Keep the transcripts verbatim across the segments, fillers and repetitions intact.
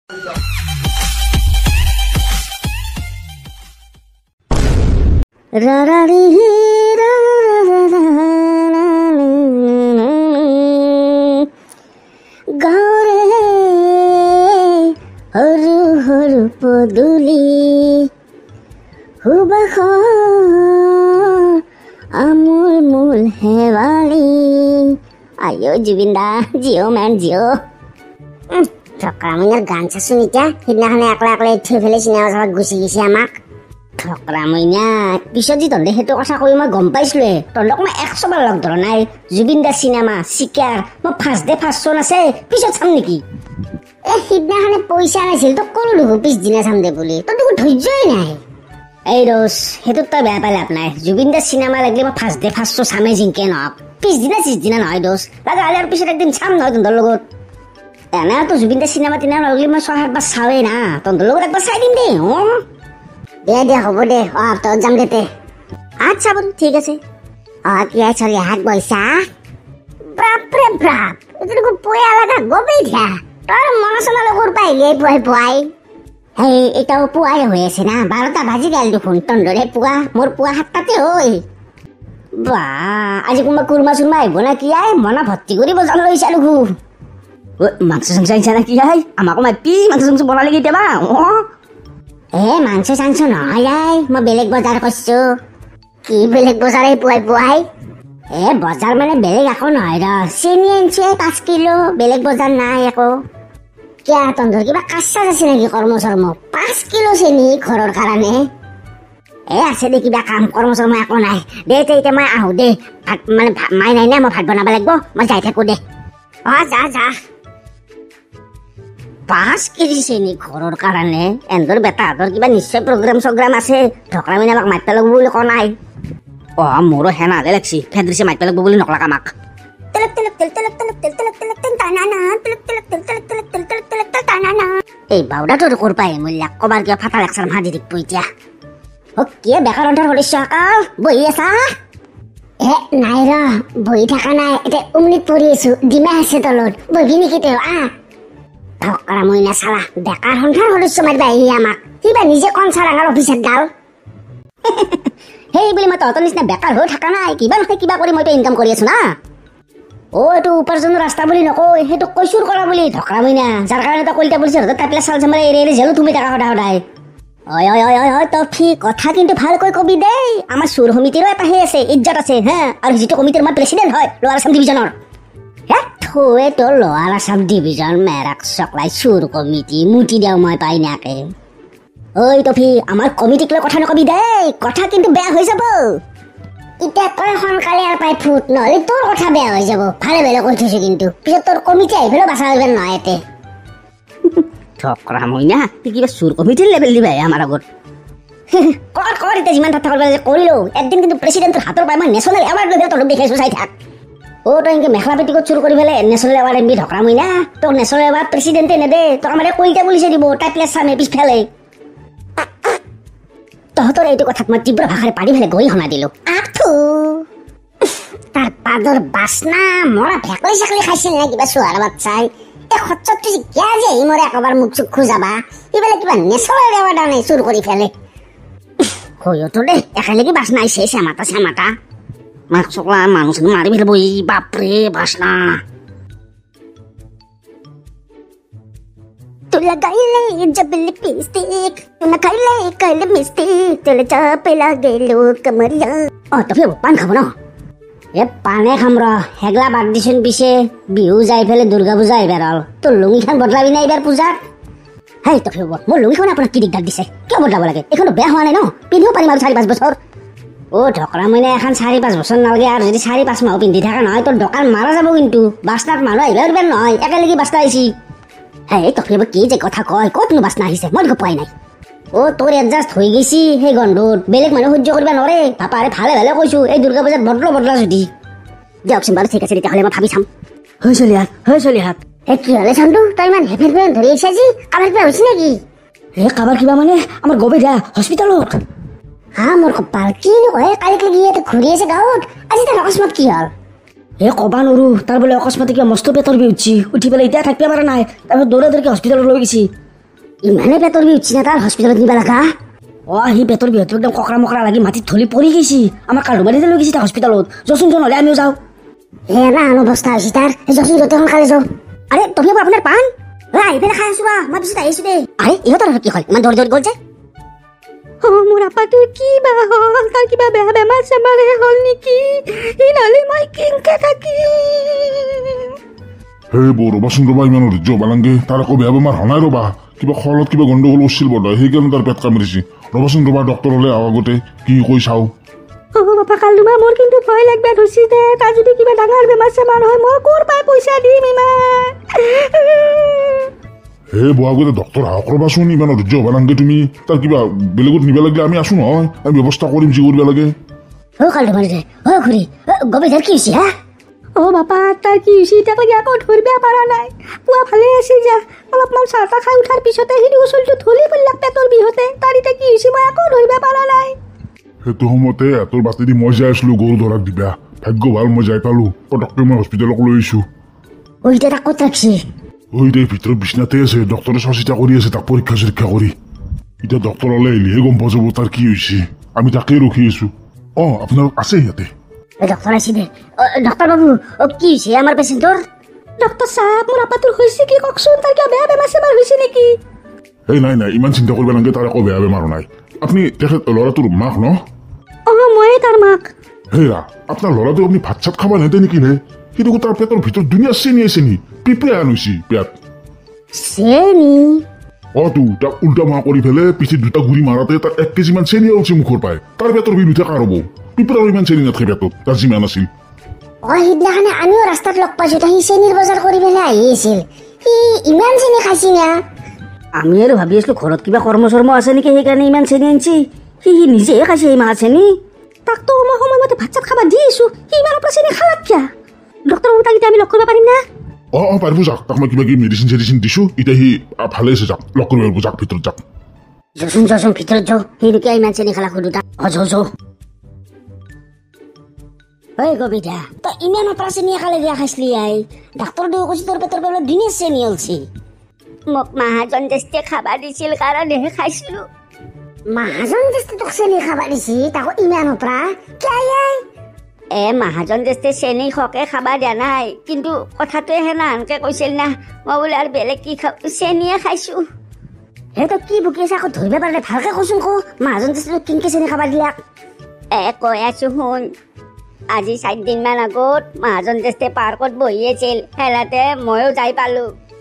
গাঁৱৰে সৰু সৰু পদূলি সুবাস আমূল মূল হেৱালি আইঅ জুবিন দা জিঅ' মেন জিঅ' থকৰামইনাৰ গান চাচোন এতিয়া সিদিনাখনে একলা একলা থৈ পেলাই চিনেমা চাবাত গুচি গৈছে আমাক থকৰামইনা পিছত যি তহঁতে সেইটো কথা কৈ মই গম পাইছিলোৱে তহঁতক মই একশবাৰ লগ ধৰা নাই জুবিন দা চিনেমা চিকাৰ মই ফাৰ্ষ্ট ডে ফাৰ্ষ্ট শ্বন আছে পিছত চাম নেকি এ সিদিনাখনে পইচা নাছিল তোক ক'লো দেখো পিছদিনা চাম দে বুলি তোৰ দেখোন ধৈৰ্যই নাই এই ৰ'জ সেইটোত তই বেয়া পাই লাভ নাই জুবিন দা চিনেমা লাগিলে মই ফাৰ্ষ্ট ডে ফাৰ্ষ্ট শ্বন চামেই জিংকে নহওক পিছদিনা চিছদিনা নহয় দোষ লাগা হ'লে আৰু পিছত একদিন চাম নহয় তহঁতৰ লগত এনেতো জুবিন দা চিনেমা তিনেমা লাগিলে মই ছয় সাতবাৰ চাওঁৱেই না তহঁতৰ লগত একবাৰ চাই দিম দেই অঁ দে দে হ'ব দে অঁ তহঁত যাম দে আচ্ছা বোলো ঠিক আছে অঁ কি চলি হাত বৈছা বাপৰে বাপ এইটো দেখোন পুৱা লগা গবেই দিয়া তোৰ মনা চনা লগৰ পাইলে পুৱাই পুৱাই সেই এটাও পুৱাই হৈ আছে না বাৰটা বাজি গেল দেখোন তহঁতৰে পুৱা মোৰ পুৱা সাতটাতে হয় বা আজি কোনোবা কুৰমা চুৰমা আহিব না কি আই মনা ভৰ্তি কৰি বজাৰ লৈছা দেখো মাংস চাংস আহিছা না কি আই আমাকো মাতি মাংস চাংস বনালে কেতিয়াবা অঁ এ মাংস চাংস নহয় আই মই বেলেগ বজাৰ কৰিছো কি বেলেগ বজাৰ এই পুৱাই পুৱাই এ বজাৰ মানে বেলেগ একো নহয় ৰ চেনি আনিছো পাঁচ কিলো বেলেগ বজাৰ নাই একো কিয় তহঁতৰ কিবা কাজ চাজ আছে নেকি কৰ্ম চৰ্ম পাঁচ কিলো চেনি ঘৰৰ কাৰণে এ আছে দে কিবা কাম কৰ্ম চৰ্ম একো নাই দে এতিয়া মই আহো দে ভাত মানে মাই নাই না মই ভাত বনাব লাগিব মই যাই থাকো দে অঁ যা যা পাঁচ কেজি চেনি ঘৰৰ কাৰণে এন্দৰ বেটাহঁতৰ কিবা নিশ্চয় প্ৰগ্ৰাম চগ্ৰাম আছে ঢকৰামইনা আমাক মাতিব লাগিব বুলি কোৱা নাই অঁ মোৰো হেনা হ'লে লাগছি ফেডৰিছে মাতিব লাগিব বুলি নকলাক আমাক এই বাউদাটোৰ ক'ৰ পাই মূল্যাক কবাৰ কিবা ফাটা লেকচাৰ ভাজি দিব এতিয়া অ কিয় বেকাৰ অন্ধাৰ সদস্য আকাল বহি আছা এ নাই ৰ বহি থকা নাই এতিয়া উমনিত পৰি আছো ডিমা আছে তলত বহি নেকি তেওঁ আহ ঢকৰামইনা চালা বেকাৰ সন্ধাৰ সদস্য মাৰিব আহি আমাক কিবা নিজে কনচা ডাঙৰ অফিচত গাল সেই বুলি মই তহঁতৰ নিচিনা বেকাৰ হৈ থকা নাই কিবা নহয় কিবা কৰি মইতো ইনকাম কৰি আছো না অ এইটো উপাৰ্জনৰ ৰাস্তা বুলি নকয় সেইটো কৈচুৰ কৰা বুলি ঢকৰামইনা যাৰ কাৰণে তই কলিতা পুলিচৰ হাতত তাপিলা চাল চামাৰে এৰি এৰি জেলো তুমি থকা সদায় সদায় অয় অয় অয় অয় টফি কথা কিন্তু ভালকৈ কবি দেই আমাৰ চুৰ সমিতিৰো এটা সেই আছে ইজ্জত আছে হা আৰু যিটো কমিটিৰ মই প্ৰেচিডেণ্ট হয় লোৱাৰ আছাম ডিভিজনৰ হে থৈ তোৰ লোৱাৰ আছাম ডিভিজন মেৰাক চকলাই চুৰ কমিটি মুটি দিওঁ মই পাই নাকে ঐ টফি আমাৰ কমিটিক লৈ কথা নকবি দেই কথা কিন্তু বেয়া হৈ যাব এতিয়া তই সোনকালে আৰু পাই ফুট নহ'লে তোৰ কথা বেয়া হৈ যাব ভালে ভালে কৈ থৈছো কিন্তু পিছত তোৰ কমিটি আহি পেলাই বাচা হৈ নহয় ইয়াতে ঢকৰামইনা কিবা চুৰ কমিটিৰ লেভেল দিবা আমাৰ আগত কৰ কৰ এতিয়া যিমান ঠাট্টা কৰিব লাগে কৰিলো একদিন কিন্তু প্ৰেচিডেণ্টৰ হাতৰ পাই মই নেশ্যনেল এৱাৰ্ড লৈ তহঁতক দেখাইছো চাই থাক অ তই এনেকৈ মেখেলা পেটিকোট চুৰ কৰি পেলাই নেশ্যনেল এৱাৰ্ড আনিবি ঢকৰামইনা তোক নেশ্যনেল এৱাৰ্ড প্ৰেচিডেণ্টে নেদে তোক আমাৰ কলিতা পুলিচে দিব তাই প্লেছ চামে পিছফালে তহঁতৰ এইটো কথাত মই তীব্ৰ ভাষাৰে পাৰি ফেলে গৈ শুনা দিলো আথু তাৰ পাদৰ বাচনা মৰা ভেকলি চাকলি খাইছিল নে কিবা চোৱাৰ বাচ্চাই এই খচ্চৰটো যে কিয় যে আহি মৰে একবাৰ মুখ চুখ খোজাবা এইবিলাক কিবা নেশ্যনেল এৱাৰ্ড আনে চুৰ কৰি ফেলে হয়তো দে একেলগে বাচনা আহিছে চেমাটা চেমাটা মাক চকলা মানুহ চানুহ মাৰি ফেলব ই বাপৰে বাচনা तू लगाइले जब लिपस्टिक तू न खाइले कल मिस्टेक तेल चापे लागे लो कमरिया ओ तो फिर पान खाबो न ए पाने खाम र हेगला बाद दिसन पिसे बिहु जाई फेले दुर्गा पूजा आइबार हल तो लुंगी खान बदलाबि ना एबार पूजा हाय तो फिर मोर लुंगी खान आपन की दिगदार दिसे किय बदलाब लागे एखनो बेया होआ नै न पिन्धिও पारिम आरो चारि पाँच बছৰ ओ ঢকৰামইনা এখন চাৰি পাঁচ বছৰ নালগে আৰু যদি চাৰি পাঁচ মাহ পিন্ধি থাকা নহয় তোৰ দোকান মাৰা যাব কিন্তু বাছনাত মানুহ আহিবাৰ বেৰ নহয় একেলগে বাছনা আহিছি এই তো ফিৰ কি যে কথা কয় কতনো বাছনা আহিছে মই গপাই নাই ও তোৰ এডজাস্ট হৈ গৈছি সেই গন্ধত বেলেগ মানুহ সহ্য কৰিব নোৱাৰে পাপাৰে ভালে ভালে কৈছো এই দুৰ্গা পূজাত বদল বদলা যদি দিয়কচোন বাৰু ঠিক আছে তেতিয়াহ'লে মই ভাবি চাম হৈ চলি হাত হৈ চলি হাত এই কি হ'লে চন্দু তই ইমান হেফেৰ ফেৰ ধৰি আহিছা যি কাবাৰ কিবা হৈছে নেকি এই কাবাৰ কিবা মানে আমাৰ গবেদা হস্পিটেলত হা মোৰ কপাল কিনো হয় কালিক লাগি ইয়াতে ঘূৰি আছে গাঁৱত আজি তাৰ অকস্মাত কি হ'ল এ কবা নৰু তাৰ বোলে অকস্মাতে কিবা মস্ত পেটৰ বিষ উঠি উঠি পেলাই এতিয়া থাকিব পৰা নাই তাৰপিছত দৌৰা দৌৰিকে হস্পিটেলত লৈ গৈছি ইমানে পেটৰ বিষ উঠছি না তাৰ হস্পিটেলত নিবা লাগা অ সি পেটৰ বিহটো একদম ককৰা মকৰা লাগি মাটিত ঢলি পৰি গৈছি আমাৰ কালুবাৰীতে লৈ গৈছি তাৰ হস্পিটেলত যচোন জন হ'লে আমিও যাওঁ হে না আন অৱস্থা হৈছে তাৰ যচোন যতে সোনকালে যাওঁ আৰে তথাপি আপোনাৰ পাণ আহি পেলাই খাই আছো বা মই পিছত আহিছো দেই আৰে ইহঁতৰ কি হ'ল ইমান দৌৰি দৌৰি গ'ল যে অ মোৰ আপাটো কি বা হ'ল তাৰ কিবা বেয়া বেমাৰ চেমাৰ হ'ল নেকি ই নহ'লে মই কেনেকে থাকিম হে বৌ ৰবাচোন ৰবা ইমান ধৈৰ্য হবা নালাগে তাৰ আকৌ বেয়া বেমাৰ হোৱা নাই ৰবা কিবা খলত কিবা গণ্ডগোল উঠিছিল বোধ হয় সেইকাৰণে তাৰ পেট কামুৰিছে ৰবাচোন ৰবা ডক্তৰ হলে আগতে কি কৈ চাওঁ অ বাপা কালুমা মোৰ কিন্তু ভয় লাগবা ধৰিছে দে তাৰ যদি কিবা ডাঙৰ বেমাৰ চেমাৰ হয় মই ক'ৰ পাই পইচা দিম ইমান হে বৌ আগতে ডক্তৰ আহক ৰবাচোন ইমান ধৈৰ্য হবা নালাগে তুমি তাৰ কিবা বেলেগত নিব লাগিলে আমি আছো নহয় আমি ব্যৱস্থা কৰিম যি কৰিব লাগে অ কালুমা ৰে অ খুৰী গবিধাৰ কি হৈছে হা অ বাপা তাৰ কি হৈছে তাক লাগি আকৌ ধৰিব পৰা নাই পুৱা ভালে আছিল যা অলপমান চাহ তাহ খাই উঠাৰ পিছতে সিনি ওচৰটো ধলি পৰলাক পেটৰ বিহতে তাৰ এতিয়া কি হৈছে মই আকৌ ধৰিব পৰা নাই সেইটো সময়তে তোৰ বাতি দি মই যাই আছিলো গৰু ধৰাক দিবা ভাগ্য ভাল মই যাই পালো পটককৈ মই হস্পিটেলক লৈ আহিছো ঐ এতিয়া তাক ক'ত ৰাখছি ঐ দে ভিতৰত বিচনাতে আছে ডক্তৰে চোৱা চিতা কৰি আছে তাক পৰীক্ষা চৰীক্ষা কৰি এতিয়া ডক্তৰ হলে আহিলেহে গম পোৱা যাব তাৰ কি হৈছে আমি তাকেই ৰখি আছো অ আপোনাৰ আছে ইয়াতে ডক্তৰ আছে দে ডক্তৰ বাবু কি হৈছে আমাৰ পেচেণ্টৰ ডক্তৰ চাহাব মোৰ আপাটোৰ হৈছে কি কওকচোন তাৰ কিবা বেয়া বেমাৰ চেমাৰ হৈছে নেকি এই নাই নাই ইমান চিন্তা কৰিব নালাগে তাৰ একো বেয়া বেমাৰ নাই আপুনি তেখেত ল'ৰাটোৰ মাক ন অ ময়ে তাৰ মাক হেৰা আপোনাৰ ল'ৰাটো আপুনি ভাত চাত খাব নেদে নেকি নে কিন্তু তাৰ পেটৰ ভিতৰত ধুনীয়া চেনি আছে নি পিপে আনিছি পেট চেনি অ তো তাক উল্টা মাহ কৰি পেলাই পিঠিত দুটা গুৰি মাৰাতে তাৰ এক কেজি মান চেনি উঠছে মুখৰ পায় তাৰ পেটৰ বিষ উঠে কাৰ হ'ব পিপৰাও ইমান চেনি নাথাকে পেটত তাৰ যিমান আছিল অ সিদিনাখনে আমিও ৰাস্তাত লগ পাইছো সি চেনিৰ বজাৰ কৰি পেলাই আহি আছিল সি ইমান চেনি খাইছি না আমি আৰু ভাবি আছিলো ঘৰত কিবা কৰ্ম চৰ্ম আছে নেকি সেইকাৰণে ইমান চেনি আনছি সি সি নিজেহে খাইছে এই মাহ চেনি তাকতো মই সময়মতে ভাত চাত খাবা দি আছো সি ইমান পৰা চেনি খালাক কিয়া ডক্তৰ তাক এতিয়া আমি লগ কৰিব পাৰিম না অ অ পাৰিব যাক তাক মই কিবা কিবি মেডিচিন চেডিচিন দিছো এতিয়া সি ভালে আছে যাক লগ কৰিব পাৰিব যাক ভিতৰত যাক যচোন যচোন ভিতৰত যাওঁ সি কিয় ইমান চেনি খালা সুধো তাক অ যৌ যৌ ঐ কবিতা তই ইমান পৰা চেনি খালে দিয়া খাইছিলি আই ডাক্তৰ দেউ কৈছে তোৰ পেটৰ পৰা দিনে চেনি অলছি মোক মহাজন টেষ্টে খাবা দিছিল কাৰণেহে খাইছিলো মহাজন টেষ্টে তোক চেনি খাবা দিছি তাকো ইমান পৰা কিয় এ মহাজন টেষ্টে চেনি খকে খাবা দিয়া নাই কিন্তু কথাটোৱে হেনাহানকে কৈছিল না মই বোলে আৰু বেলেগ কি খাওঁ চেনিয়ে খাইছো হে তই কি বুকি আছে আকৌ ধৰিব পাৰিলে ভালকে কচোন কো মহাজন টেষ্টে কিনকে চেনি খাবা দিলাক এ কৈ আছো শুন আজি চাৰিদিন মান আগত মহাজন টেষ্টে পাৰ্কত বহি আছিল হেলাতে ময়ো যাই পালো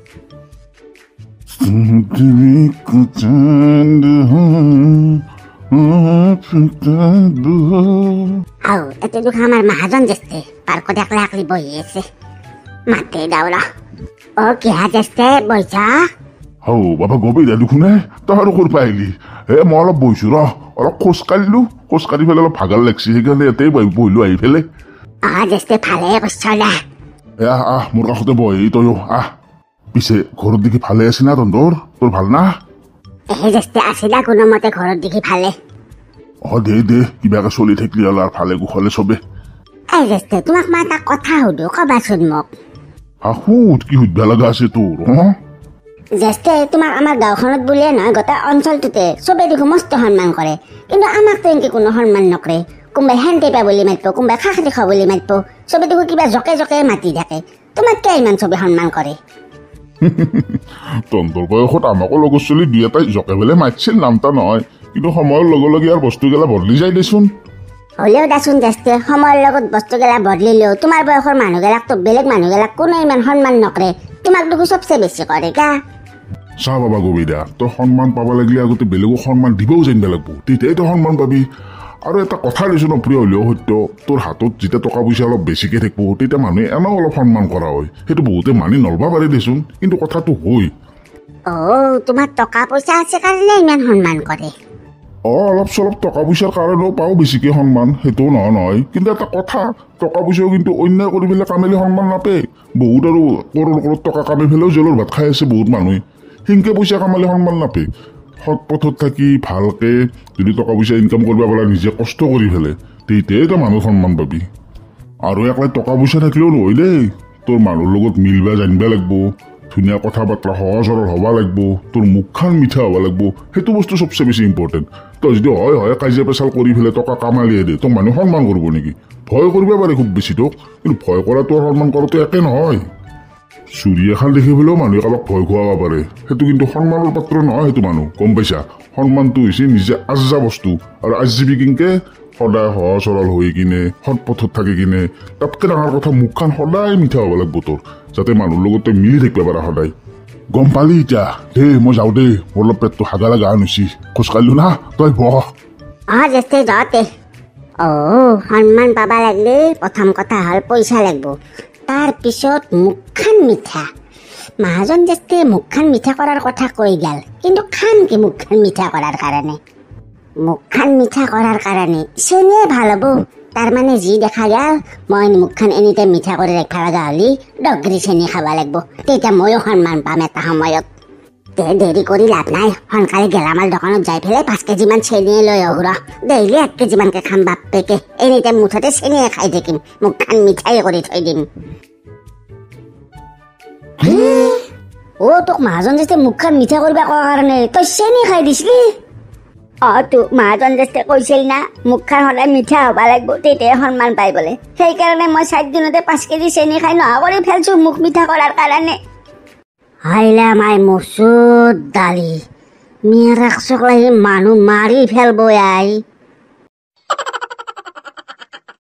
আও এতে দুখ আমার মহাজন যেতে পার্কত একলা একলি বহি আছে মাতে দাওরা ও কি হাজেস্তে বইছা হৌ বাবা গবিদা দেখোনে তই আৰু ক'ৰ পৰা আহিলি হে মই অলপ বহিছো ৰ অলপ খোজ কাঢ়িলো খোজ কাঢ়ি পেলাই অলপ ভাগাৰ লাগছি সেইকাৰণে ইয়াতে বহিলো আহি পেলাই আহ যেতে ভালে কৈছ দে এ আহ আহ মোৰ কাষতে বহি তয়ো আহ পিছে ঘৰত দেখি ভালে আছে না তহঁতৰ তোৰ ভাল না এহে যেতে আছিলা কোনো মতে ঘৰত দেখি ভালে অ দে দে কিবাকে চলি থাকিলি হ'ল আৰু ভালে কুশলে চবে এই যেতে তোমাক মই এটা কথা সুধো কবাচোন মোক আহ সুধ কি সুধিব লগা আছে তোৰ অ যেতে তোমাক আমাৰ গাঁওখনত বুলিয়ে নহয় গোটেই অঞ্চলটোতে চবে দেখো মস্ত সন্মান কৰে কিন্তু আমাকতো এনেকে কোনো সন্মান নকৰে কোনোবাই হেন টেপা বুলি মাতিব কোনোবাই খাখ দেখা বুলি মাতিব চবে দেখো কিবা জকে জকে মাতি থাকে তোমাক কিয় ইমান চবে সন্মান কৰে তহঁতৰ বয়সত আমাকো লগৰ চলি দুই এটাই জকে বেলে মাতিছিল নামতা নহয় কিন্তু সময়ৰ লগে লগে আৰু বস্তুগিলা বদলি যায় দেচোন হলেও দাচোন যেতে সময়ৰ লগত বস্তুগিলা বদলিলেও তোমাৰ বয়সৰ মানুহগিলাকতো বেলেগ মানুহগিলাক কোনো ইমান সন্মান নকৰে তোমাক দেখো চবচে বেছি কৰে গা চা বাবা গবিদা তই সন্মান পাব লাগিলে আগতে বেলেগক সন্মান দিবও জানিব লাগব তেতিয়াই তই সন্মান পাবি আৰু এটা কথা দিছো ন প্ৰিয় হলেও সত্য তোৰ হাতত যেতিয়া টকা পইচা অলপ বেছিকে থাকিব তেতিয়া মানুহে এনেও অলপ সন্মান কৰা হয় সেইটো বহুতে মানি নলবা পাৰে দেচোন কিন্তু কথাটো হয় অ তোমাৰ টকা পইচা আছে কাৰণে ইমান সন্মান কৰে অ অলপ চলপ টকা পইচাৰ কাৰণেও পাওঁ বেছিকে সন্মান সেইটোও নহয় নহয় কিন্তু এটা কথা টকা পইচাও কিন্তু অন্যায় কৰি পেলাই কামেলি সন্মান নাপায় বহুত আৰু কৰৰ কৰত টকা কামি পেলাইও জেলৰ ভাত খাই আছে বহুত মানুহে সিনকে পইচা কামালে সন্মান নাপায় সৎ পথত থাকি ভালকে যদি টকা পইচা ইনকাম কৰিব পাৰা নিজে কষ্ট কৰি পেলাই তেতিয়াই তই মানুহ সন্মান পাবি আৰু একলাই টকা পইচা থাকিলেও নহয় দেই তোৰ মানুহৰ লগত মিলবা জানিব লাগিব ধুনীয়া কথা বাৰ্তা সহজ সৰল হ'ব লাগিব, তোৰ মুখখন মিঠা হ'ব লাগিব, সেইটো বস্তু চবচে বেছি ইম্পৰ্টেণ্ট। তই যদি হয় হয় কাজিয়া পেচাল কৰি পেলাই টকা কামালিয়ে দে, তোক মানুহে সন্মান কৰিব নেকি? ভয় কৰিব পাৰে খুব বেছি তোক, কিন্তু ভয় কৰাটো আৰু সন্মান কৰাটো একে নহয়। চুৰি এখন দেখি পেলাইও মানুহে কাৰোবাক ভয় খুৱাব পাৰে, সেইটো কিন্তু সন্মানৰ পাত্ৰ নহয়। সেইটো মানুহ গম পাইছা? সন্মানটো হৈছে নিজে আজ্জা বস্তু, আৰু আজীৱিকিনকে সদায় সহজ সৰল হৈ কিনে সৎ পথত থাকি কিনে, তাতকে ডাঙৰ কথা মুখখন সদায় মিঠা হ'ব লাগিব তোৰ, যাতে মানুহৰ লগত তই মিলি থাকিব পাৰা সদায়। গম পালি এতিয়া? দে মই যাওঁ দেই, মোৰ অলপ পেটটো হাগা লাগা আনিছি, খোজকাঢ়িলো না, তই বহ। অ জেষ্ঠে যাওঁতে অ সন্মান পাবা লাগিলে প্ৰথম কথা হ'ল পইচা লাগিব, তাৰ পিছত মুখখন মিঠা। মহাজন জেষ্ঠে মুখখন মিঠা কৰাৰ কথা কৈ গেল, কিন্তু খান কি মুখখন মিঠা কৰাৰ কাৰণে? মুখখন মিঠা কৰাৰ কাৰণে চেনিয়ে ভাল হ'ব। তাৰমানে যি দেখা গেল, মই মুখখন এনি টাইম মিঠা কৰি ৰাখিব লগা হ'লে ডগৰি চেনি খাব লাগিব, তেতিয়া ময়ো সন্মান পাম এটা সময়ত। তে দেৰি কৰি লাভ নাই, সোনকালে গেলামাল দোকানত যাই পেলাই পাঁচ কেজিমান চেনিয়ে লৈ আহো ৰ। ডেইলি এক কেজিমানকে খাম বাপেকে, এনি টাইম মুঠতে চেনিয়ে খাই থাকিম, মুখখন মিঠাই কৰি থৈ দিম। অ তোক মহাজন যেতিয়া মুখখন মিঠা কৰিব কোৱাৰ কাৰণে তই চেনি খাই দিছিলি? অ তোক মহাজন যেতিয়া কৈছিল না মুখখন সদায় মিঠা হ'ব লাগিব, তেতিয়াহে সন্মান পাই বোলে। সেইকাৰণে মই চাৰি দিনতে পাঁচ কেজি চেনি খাই নোহোৱা কৰি ফেলছো মুখ মিঠা কৰাৰ কাৰণে। হাইলা মাই মচুৰ দালি, মেৰাক চকলাই মানুহ মাৰি ফেলব আই।